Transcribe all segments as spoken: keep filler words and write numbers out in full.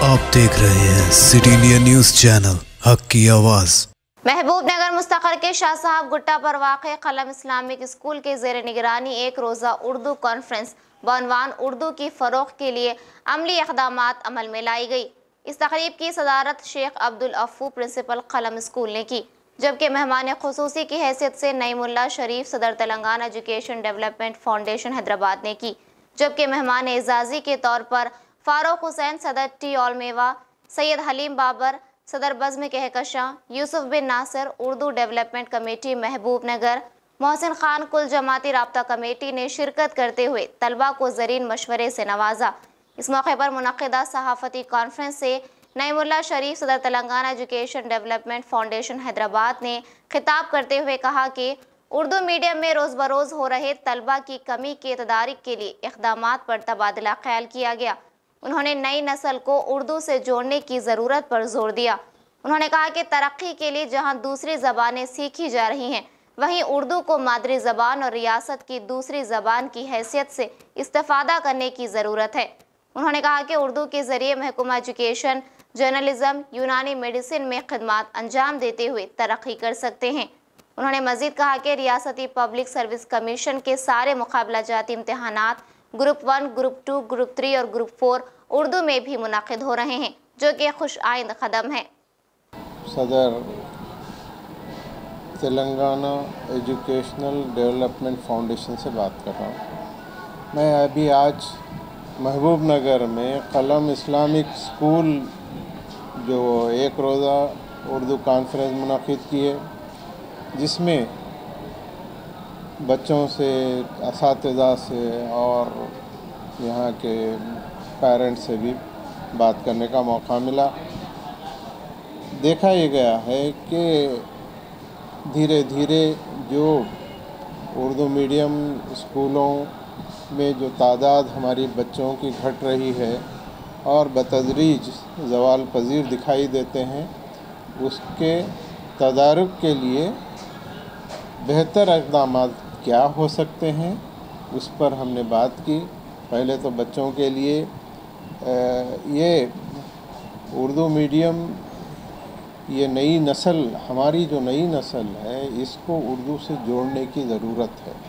आप देख रहे हैं सिटी इंडिया न्यूज़ चैनल, हक की आवाज़। महबूब नगर मुस्तकर के शाह साहब गुट्टा पर वाक़े कलम इस्लामिक स्कूल के ज़ेर निगरानी एक रोज़ा उर्दू कॉन्फ्रेंस बउनवान उर्दू की फ़रोग़ के लिए अमली इक़दामात अमल में लाई गई। इस तक़रीब की सदारत शेख अब्दुल अफ़ू प्रिंसिपल कलम स्कूल ने की, जबकि मेहमान ख़ुसूसी की हैसियत से नईमुल्ला शरीफ सदर Telangana education development foundation Hyderabad ने की, जबकि मेहमान एजाज़ी के तौर पर फारूक हुसैन सदर टी ऑलमेवा, सैयद हलीम बाबर सदर बज़्म कहकशां, यूसुफ बिन नासिर उर्दू डेवलपमेंट कमेटी महबूब नगर, मोहसिन खान कुल जमाती राब्ता कमेटी ने शिरकत करते हुए तलबा को ज़रीन मशवरे से नवाजा। इस मौके पर मुनक़िदा सहाफ़ती कॉन्फ्रेंस से नईमुल्ला शरीफ सदर Telangana education development foundation Hyderabad ने खिताब करते हुए कहा कि उर्दू मीडियम में रोज़ बरोज़ हो रहे तलबा की कमी के तदारिक के लिए इक़दामात पर तबादला ख्याल किया गया। उन्होंने नई नस्ल को उर्दू से जोड़ने की ज़रूरत पर जोर दिया। उन्होंने कहा कि तरक्की के लिए जहां दूसरी ज़बानें सीखी जा रही हैं, वहीं उर्दू को मादरी ज़बान और रियासत की दूसरी ज़बान की हैसियत से इस्तेफ़ादा करने की ज़रूरत है। उन्होंने कहा कि उर्दू के ज़रिए महकमा एजुकेशन, जर्नलिज़म, यूनानी मेडिसिन में खिदमात अंजाम देते हुए तरक्की कर सकते हैं। उन्होंने मज़ीद कहा कि रियासती पब्लिक सर्विस कमीशन के सारे मुकाबला जाती इम्तहानात group one, group two, group three और ग्रुप फोर उर्दू में भी मुनाकिद हो रहे हैं, जो कि खुश आइंद कदम है। सदर तेलंगाना एजुकेशनल डेवलपमेंट फाउंडेशन से बात कर रहा हूँ। मैं अभी आज महबूब नगर में कलम इस्लामिक स्कूल जो एक रोज़ा उर्दू कॉन्फ्रेंस मुनाकिद की है, जिसमें बच्चों से, असातिज़ा से और यहाँ के पेरेंट्स से भी बात करने का मौका मिला। देखा ये गया है कि धीरे धीरे जो उर्दू मीडियम स्कूलों में जो तादाद हमारी बच्चों की घट रही है और बतदरीज ज़वाल पज़ीर दिखाई देते हैं, उसके तदारुक के लिए बेहतर इक़दामात क्या हो सकते हैं, उस पर हमने बात की। पहले तो बच्चों के लिए ये उर्दू मीडियम, ये नई नस्ल, हमारी जो नई नस्ल है, इसको उर्दू से जोड़ने की ज़रूरत है।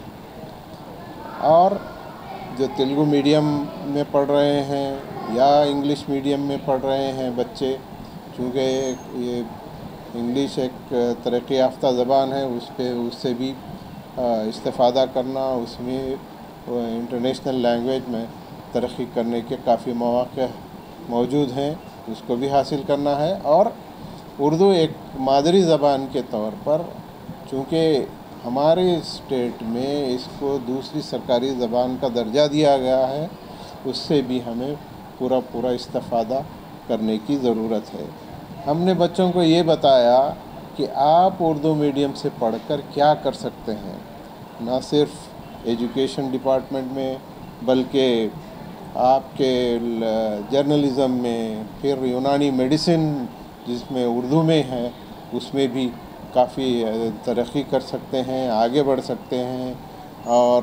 और जो तेलुगु मीडियम में पढ़ रहे हैं या इंग्लिश मीडियम में पढ़ रहे हैं बच्चे, चूँकि ये इंग्लिश एक तरक्की याफ्ता ज़बान है, उस पे उससे भी इस्तेफ़ादा करना, उसमें इंटरनेशनल लैंग्वेज में तरक्की करने के काफ़ी मौक़े मौजूद हैं, उसको भी हासिल करना है। और उर्दू एक मादरी ज़बान के तौर पर, चूँकि हमारे स्टेट में इसको दूसरी सरकारी ज़बान का दर्जा दिया गया है, उससे भी हमें पूरा पूरा इस्तेफ़ादा करने की ज़रूरत है। हमने बच्चों को ये बताया कि आप उर्दू मीडियम से पढ़कर क्या कर सकते हैं, ना सिर्फ एजुकेशन डिपार्टमेंट में, बल्कि आपके जर्नलिज़म में, फिर यूनानी मेडिसिन जिसमें उर्दू में है, उसमें भी काफ़ी तरक्की कर सकते हैं, आगे बढ़ सकते हैं। और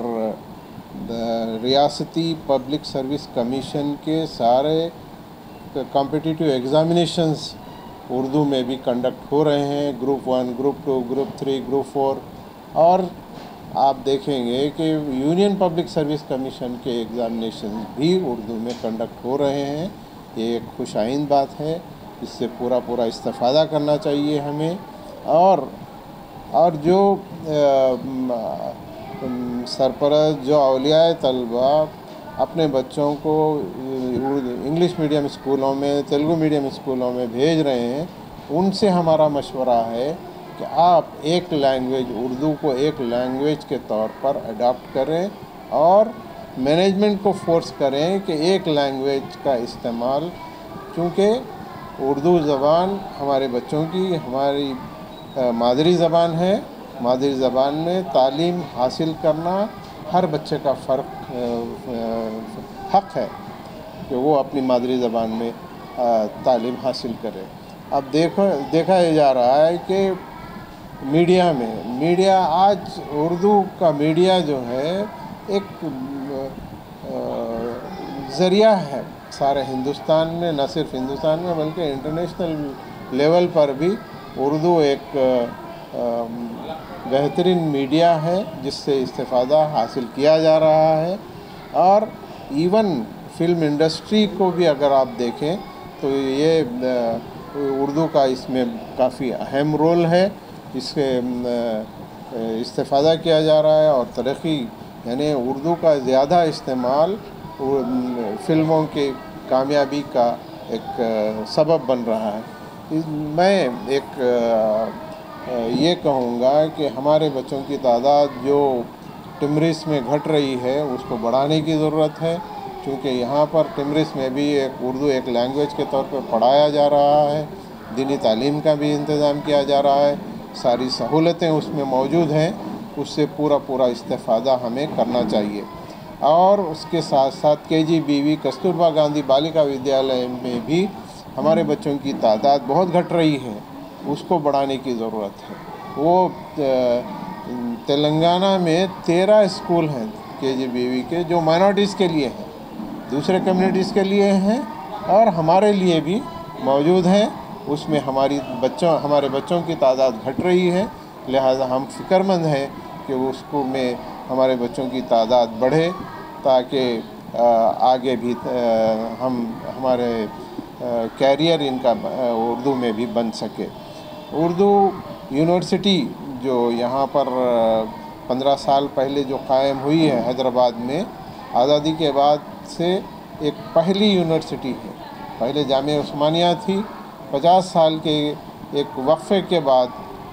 रियासती पब्लिक सर्विस कमीशन के सारे कॉम्पिटिटिव एग्ज़ामिनेशंस उर्दू में भी कंडक्ट हो रहे हैं, group one, group two, group three, group four. और आप देखेंगे कि यूनियन पब्लिक सर्विस कमीशन के एग्ज़ामिनेशन भी उर्दू में कंडक्ट हो रहे हैं। ये एक खुशाइंद बात है, इससे पूरा पूरा इस्तेफ़ादा करना चाहिए हमें। और और जो सरपरस्त, जो औलियाए तलबा अपने बच्चों को इंग्लिश मीडियम स्कूलों में, तेलुगु मीडियम स्कूलों में भेज रहे हैं, उनसे हमारा मशवरा है कि आप एक लैंग्वेज, उर्दू को एक लैंग्वेज के तौर पर अडॉप्ट करें और मैनेजमेंट को फोर्स करें कि एक लैंग्वेज का इस्तेमाल, क्योंकि उर्दू ज़बान हमारे बच्चों की हमारी मादरी ज़बान है। मादरी ज़बान में तालीम हासिल करना हर बच्चे का फ़र्क हक़ है कि वो अपनी मादरी ज़बान में तालीम हासिल करे। अब देखो देखा जा रहा है कि मीडिया में मीडिया आज उर्दू का मीडिया जो है एक ذریعہ ہے سارے ہندوستان میں، نہ صرف ہندوستان میں بلکہ انٹرنیشنل لیول پر بھی اردو ایک بہترین میڈیا ہے جس سے استفادہ حاصل کیا جا رہا ہے. اور ایون فلم انڈسٹری کو بھی اگر آپ دیکھیں تو یہ اردو کا اس میں کافی اہم رول ہے. اس سے استفادہ کیا جا رہا ہے اور ترقی، یعنی اردو کا زیادہ استعمال فلموں کی کامیابی کا ایک سبب بن رہا ہے. میں ایک یہ کہوں گا کہ ہمارے بچوں کی تعداد جو ٹمرس میں گھٹ رہی ہے اس کو بڑھانے کی ضرورت ہے، کیونکہ یہاں پر ٹمرس میں بھی ایک اردو ایک لینگویج کے طور پر پڑھایا جا رہا ہے، دینی تعلیم کا بھی انتظام کیا جا رہا ہے، ساری سہولتیں اس میں موجود ہیں. اس سے پورا پورا استفادہ ہمیں کرنا چاہیے. اور اس کے ساتھ ساتھ کے جی بی وی کستوربا گاندھی بالیکا ودیالیہ میں بھی ہمارے بچوں کی تعداد بہت گھٹ رہی ہے، اس کو بڑھانے کی ضرورت ہے. وہ تلنگانہ میں تیرہ اسکول ہیں کے جی بی وی کے جو مائنورٹیز کے لیے ہیں، دوسرے کمیونٹیز کے لیے ہیں اور ہمارے لیے بھی موجود ہیں. اس میں ہماری بچوں ہمارے بچوں کی تعداد گھٹ رہی ہے، لہذا ہم فکر مند ہیں کہ اس کو میں ہمارے بچوں کی تعداد بڑھے تاکہ آگے بھی ہم ہمارے کیریئر ان کا اردو میں بھی بن سکے. اردو یونیورسٹی جو یہاں پر پندرہ سال پہلے جو قائم ہوئی ہے حیدرآباد میں، آزادی کے بعد سے ایک پہلی یونیورسٹی ہے. پہلے جامعہ عثمانیہ تھی، پچاس سال کے ایک وقفے کے بعد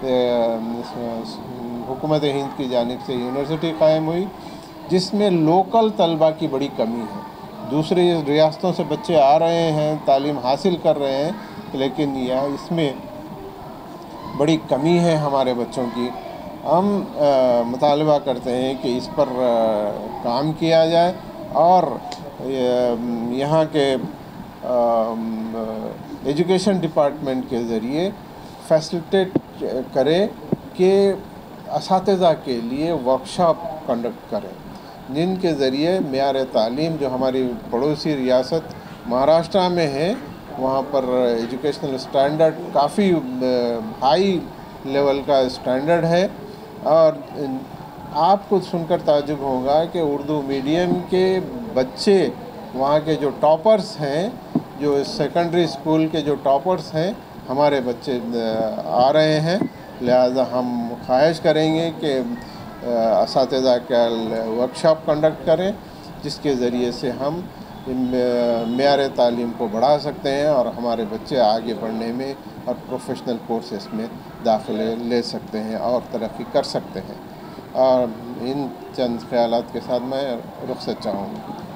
حکومت ہند کی جانب سے یونیورسٹی قائم ہوئی، جس میں لوکل طلبہ کی بڑی کمی ہے. دوسری ریاستوں سے بچے آ رہے ہیں، تعلیم حاصل کر رہے ہیں، لیکن یہ اس میں بڑی کمی ہے ہمارے بچوں کی. ہم مطالبہ کرتے ہیں کہ اس پر کام کیا جائے اور یہاں کے ایجوکیشن ڈپارٹمنٹ کے ذریعے فیسلٹیٹ کرے کہ اساتذہ کے لیے ورکشاپ کنڈکٹ کریں، جن کے ذریعے معیار تعلیم جو ہماری پڑوسی ریاست مہاراشٹرا میں ہے وہاں پر ایجوکیشنل اسٹینڈرڈ کافی ہائی لیول کا اسٹینڈرڈ ہے. اور آپ کو سن کر تعجب ہوگا کہ اردو میڈیم کے بچے وہاں کے جو ٹاپرز ہیں، جو سیکنڈری اسکول کے جو ٹاپرز ہیں، ہمارے بچے آ رہے ہیں. لہذا ہم خواہش کریں گے کہ اساتذہ کا ورکشاپ کنڈکٹ کریں، جس کے ذریعے سے ہم معیار تعلیم کو بڑھا سکتے ہیں اور ہمارے بچے آگے بڑھنے میں اور پروفیشنل کورسز میں داخلے لے سکتے ہیں اور ترقی کر سکتے ہیں. اور ان چند خیالات کے ساتھ میں رخصت چاہوں گا.